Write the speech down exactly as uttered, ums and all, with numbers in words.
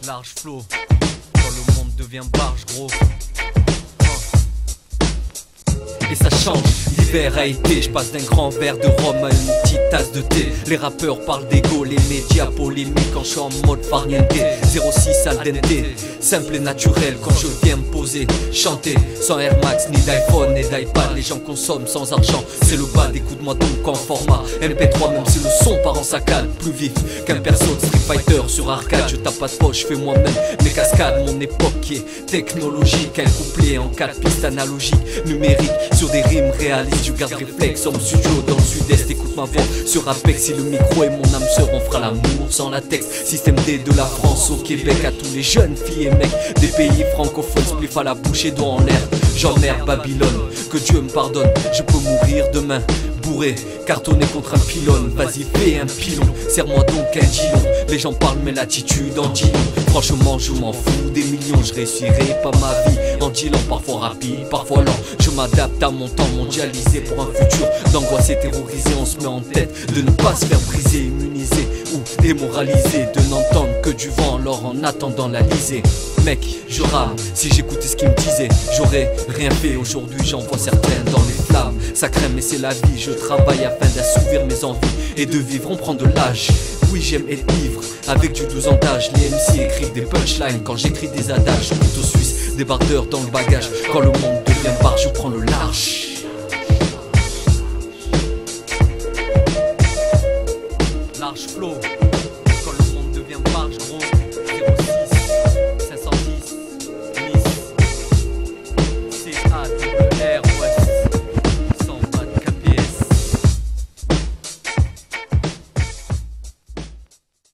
Large flow, quand le monde devient barge gros. Et ça change, l'hiver a été, je passe d'un grand verre de rhum à une petite tasse de thé. Les rappeurs parlent d'ego, les médias polémiques quand je suis en mode farniente. zéro six al dente, simple et naturel quand je viens me poser, chanter. Sans Air Max ni d'iPhone et d'iPad, les gens consomment sans argent. C'est le bas, écoute-moi donc en format M P trois, même si le son part en saccade. Plus vif qu'un perso de Street Fighter sur arcade. Je tape pas de poche, je fais moi-même mes cascades. Mon époque qui est technologique, un couplet en quatre pistes analogiques, numériques. Sur des rimes réalistes, je garde réflexe en studio dans le sud-est, écoute ma voix sur Apex. Si le micro est mon âme sœur, on fera l'amour sans latex. Système D de la France au Québec, à tous les jeunes filles et mecs des pays francophones, spliff à la bouche et doigts en l'air. J'emmerde Babylone, que Dieu me pardonne, je peux mourir demain bourré, cartonné contre un pylône. Vas-y fais un pilon, serre-moi donc un gilon. Les gens parlent mais l'attitude en dit long. Franchement je m'en fous des millions, je réussirai pas ma vie en dealant, parfois rapide, parfois lent. Je m'adapte à mon temps mondialisé pour un futur d'angoisse et terrorisé. On se met en tête de ne pas se faire briser, immuniser ou démoraliser, de n'entendre que du vent alors en attendant l'Alizé. Mec, je rame, si j'écoutais ce qu'ils me disaient, j'aurais rien fait. Aujourd'hui j'en vois certains dans les flammes, ça crème mais c'est la vie. Je travaille afin d'assouvir mes envies et de vivre, on prend de l'âge. Oui j'aime être ivre, avec du douze ans d'âge. Les M C écrivent des punchlines quand j'écris des adages. Couteau suisse, débardeur dans le bagage. Quand le monde devient bar, je prends le large. Large flow.